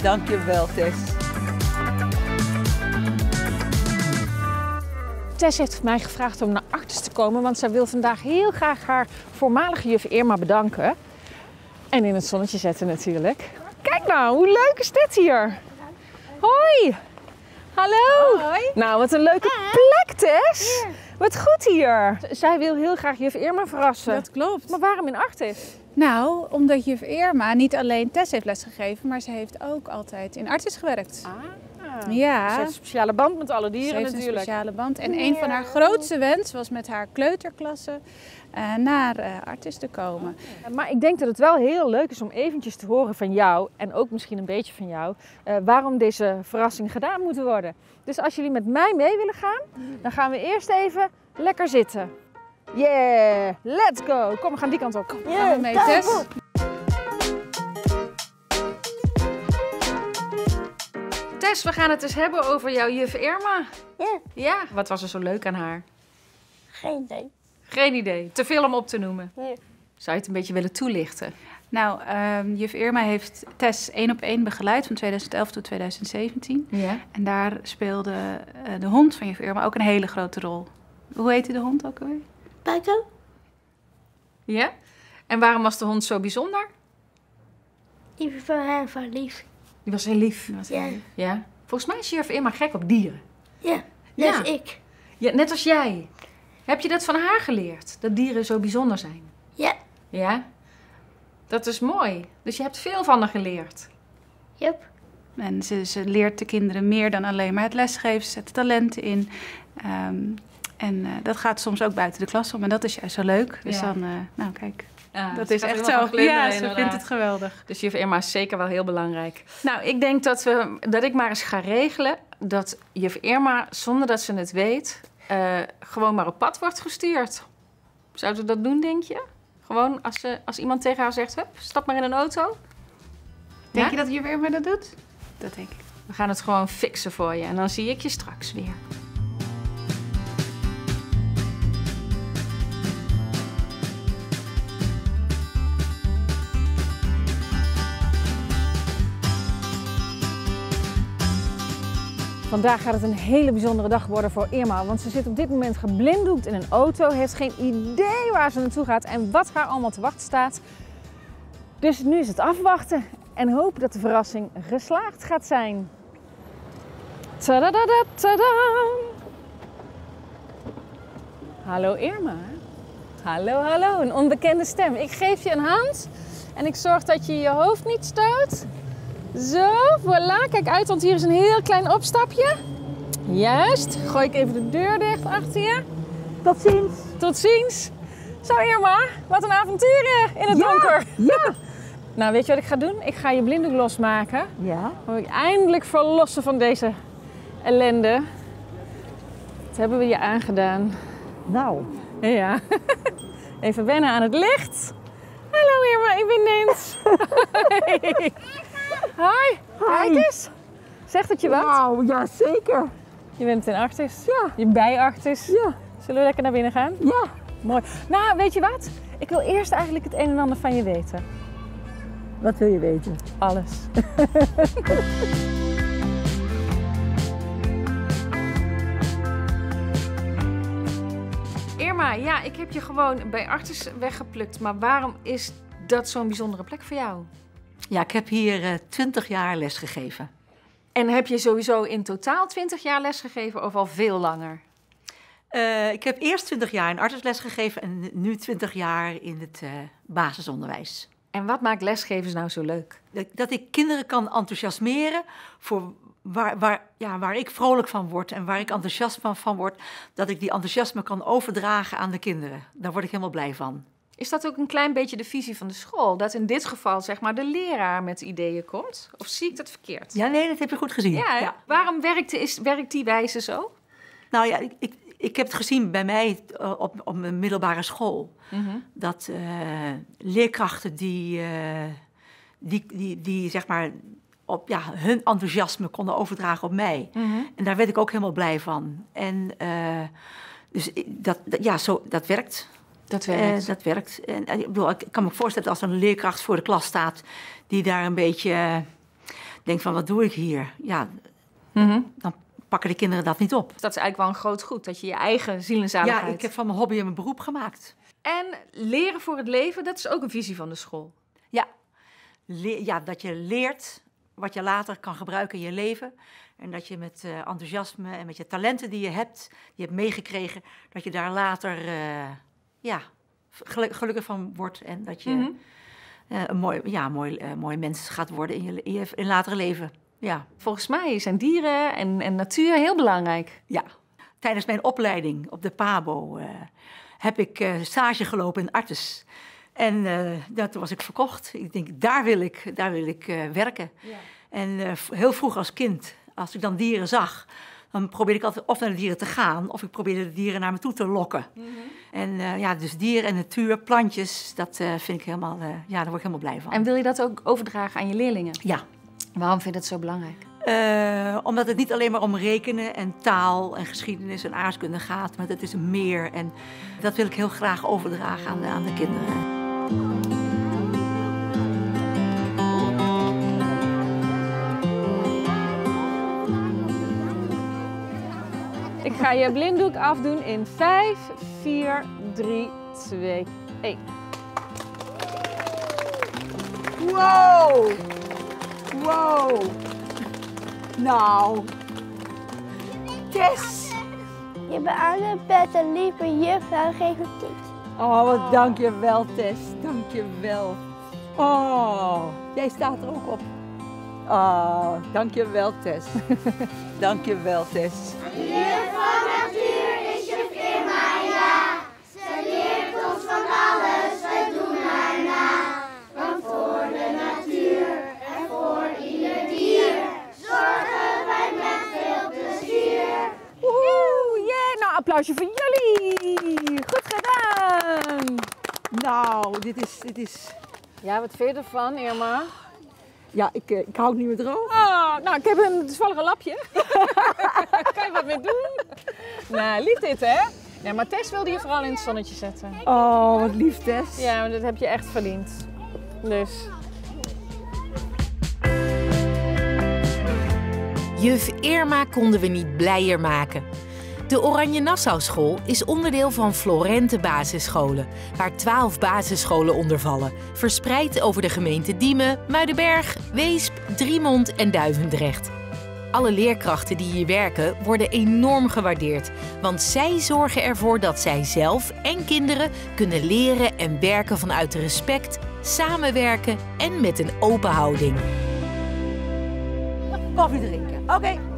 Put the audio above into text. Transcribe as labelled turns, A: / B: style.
A: Dank je wel, Tess.
B: Tess heeft mij gevraagd om naar Artis te komen, want zij wil vandaag heel graag haar voormalige juf Irma bedanken. En in het zonnetje zetten natuurlijk. Kijk nou, hoe leuk is dit hier? Hoi! Hallo!
C: Hoi.
B: Nou, wat een leuke plek, Tess! Wat goed hier! Zij wil heel graag juf Irma verrassen.
C: Dat klopt.
B: Maar waarom in Artis?
C: Nou, omdat juf Irma niet alleen Tess heeft lesgegeven, maar ze heeft ook altijd in Artis gewerkt. Ja.
B: Ze heeft een speciale band met alle dieren
C: Ze heeft
B: natuurlijk.
C: een speciale band. En een van haar grootste wens was met haar kleuterklasse naar Artis te komen.
B: Maar ik denk dat het wel heel leuk is om eventjes te horen van jou, en ook misschien een beetje van jou, waarom deze verrassing gedaan moet worden. Dus als jullie met mij mee willen gaan, dan gaan we eerst even lekker zitten. Yeah, let's go! Kom, we gaan die kant op.
C: Gaan we mee, Tess?
B: Tess, we gaan het eens hebben over jouw juf Irma.
D: Ja,
B: Ja, wat was er zo leuk aan haar?
D: geen idee.
B: Geen idee. Te veel om op te noemen.
D: Ja.
B: Zou je het een beetje willen toelichten?
C: Nou, juf Irma heeft Tess 1-op-1 begeleid van 2011 tot 2017.
B: Ja.
C: En daar speelde de hond van juf Irma ook een hele grote rol. Hoe heette de hond ook alweer?
D: Buiten?
B: Ja? En waarom was de hond zo bijzonder?
D: Die van haar van lief.
B: Die was heel lief.
D: Ja.
B: Ja? Volgens mij is juf Irma gek op dieren.
D: Ja,
B: Ja.
D: net als ik.
B: Ja, net als jij. Heb je dat van haar geleerd? Dat dieren zo bijzonder zijn?
D: Ja,
B: Ja? Dat is mooi. Dus je hebt veel van haar geleerd.
D: yep.
C: En ze leert de kinderen meer dan alleen maar het lesgeven. Ze zet talenten in. Dat gaat soms ook buiten de klas om. En dat is juist zo leuk. Dus
B: Ja.
C: dan, nou kijk,
B: Ja,
C: dat
B: ze
C: is
B: gaat
C: echt
B: helemaal
C: zo.
B: van glunderen,
C: Ja, ze
B: inderdaad.
C: vindt het geweldig.
B: Dus juf Irma is zeker wel heel belangrijk. Nou, ik denk dat ik maar eens ga regelen dat juf Irma, zonder dat ze het weet, gewoon maar op pad wordt gestuurd. Zou ze dat doen, denk je? Gewoon als iemand tegen haar zegt, hup, stap maar in een auto.
C: Denk
B: Ja?
C: je dat juf Irma dat doet? Dat denk ik.
B: We gaan het gewoon fixen voor je en dan zie ik je straks weer. Vandaag gaat het een hele bijzondere dag worden voor Irma, want ze zit op dit moment geblinddoekt in een auto, heeft geen idee waar ze naartoe gaat en wat haar allemaal te wachten staat. Dus nu is het afwachten en hopen dat de verrassing geslaagd gaat zijn. Tadadada, tadam! Hallo Irma. Hallo, hallo, een onbekende stem. Ik geef je een hand en ik zorg dat je je hoofd niet stoot. Zo, voilà, kijk uit, want hier is een heel klein opstapje. Juist, gooi ik even de deur dicht achter je.
A: Tot ziens.
B: Tot ziens. Zo Irma, wat een avontuur in het donker.
A: Ja.
B: Nou, weet je wat ik ga doen? Ik ga je blinddoek losmaken.
A: Ja.
B: Wil je eindelijk verlossen van deze ellende. Dat hebben we je aangedaan.
A: Nou.
B: Ja. Even wennen aan het licht. Hallo Irma, ik ben Nins. Hey. Hoi, kijk eens. Zegt het je wat?
A: Nou, ja, zeker.
B: Je bent in Artis.
A: Ja.
B: Je bij Artis.
A: Ja.
B: Zullen we lekker naar binnen gaan?
A: Ja.
B: Mooi. Nou, weet je wat? Ik wil eerst eigenlijk het een en ander van je weten.
A: Wat wil je weten?
B: Alles. Irma, ja, ik heb je gewoon bij Artis weggeplukt. Maar waarom is dat zo'n bijzondere plek voor jou?
E: Ja, ik heb hier 20 jaar les gegeven.
B: En heb je sowieso in totaal 20 jaar lesgegeven of al veel langer?
E: Ik heb eerst 20 jaar in artesles gegeven en nu 20 jaar in het basisonderwijs.
B: En wat maakt lesgevers nou zo leuk?
E: Dat ik kinderen kan enthousiasmeren voor waar ik vrolijk van word en waar ik enthousiast van word. Dat ik die enthousiasme kan overdragen aan de kinderen. Daar word ik helemaal blij van.
B: Is dat ook een klein beetje de visie van de school? Dat in dit geval zeg maar de leraar met ideeën komt? Of zie ik dat verkeerd?
E: Ja, nee, dat heb je goed gezien.
B: Ja, hè? Waarom werkt die wijze zo?
E: Nou ja, ik heb het gezien bij mij op mijn middelbare school. Dat leerkrachten die zeg maar hun enthousiasme konden overdragen op mij. En daar werd ik ook helemaal blij van. En dus dat werkt.
B: Dat werkt.
E: Dat werkt. En, ik kan me voorstellen dat als er een leerkracht voor de klas staat die daar een beetje denkt van, wat doe ik hier? Ja, dan pakken de kinderen dat niet op.
B: Dat is eigenlijk wel een groot goed, dat je je eigen ziel en zaligheid...
E: Ja, ik heb van mijn hobby een beroep gemaakt.
B: En leren voor het leven, dat is ook een visie van de school.
E: Ja, dat je leert wat je later kan gebruiken in je leven. En dat je met enthousiasme en met je talenten die je hebt meegekregen, dat je daar later gelukkig van wordt. En dat je een mooi mens gaat worden in je latere leven. Ja.
B: Volgens mij zijn dieren en natuur heel belangrijk.
E: Ja, tijdens mijn opleiding op de PABO heb ik stage gelopen in Artes. En toen was ik verkocht. Ik denk, daar wil ik werken. Ja. En heel vroeg als kind, als ik dan dieren zag, dan probeerde ik altijd of naar de dieren te gaan, of ik probeerde de dieren naar me toe te lokken. En dus dieren en natuur, plantjes, dat vind ik helemaal, daar word ik helemaal blij van.
B: En wil je dat ook overdragen aan je leerlingen?
E: Ja.
B: Waarom vind je dat zo belangrijk?
E: Omdat het niet alleen maar om rekenen en taal en geschiedenis en aardrijkskunde gaat, maar het is meer. En dat wil ik heel graag overdragen aan de kinderen.
B: Ik ga je blinddoek afdoen in 5, 4, 3, 2, 1.
A: Wow! Wow! Nou, Tess!
D: Je bent aan het bed en lieve juffrouw geeft een tips.
A: Oh, wat dank je wel, Tess. Dank je wel. Oh, jij staat er ook op. Oh, dank je wel, Tess. Dank je wel, Tess.
D: Juf van natuur is juf Irma, ja. Ze leert ons van alles, we doen haar na. Want voor de natuur en voor ieder dier zorgen wij met veel plezier.
B: Woehoe, yeah! Nou, applausje voor jullie! Goed gedaan!
A: Nou, dit is...
B: Ja, wat vind je ervan, Irma?
A: Ja, ik hou het niet meer droog.
B: Oh, nou, ik heb een toevallig lapje. Kan je wat mee doen? Nou, lief dit, hè? Ja, maar Tess wilde je vooral in het zonnetje zetten.
A: Oh, wat lief, Tess.
B: Ja, maar dat heb je echt verdiend. Dus...
F: Juf Irma konden we niet blijer maken. De Oranje Nassau School is onderdeel van Florente Basisscholen, waar 12 basisscholen onder vallen, verspreid over de gemeenten Diemen, Muidenberg, Weesp, Driemond en Duivendrecht. Alle leerkrachten die hier werken worden enorm gewaardeerd, want zij zorgen ervoor dat zij zelf en kinderen kunnen leren en werken vanuit respect, samenwerken en met een open houding.
E: Koffie drinken. Oké.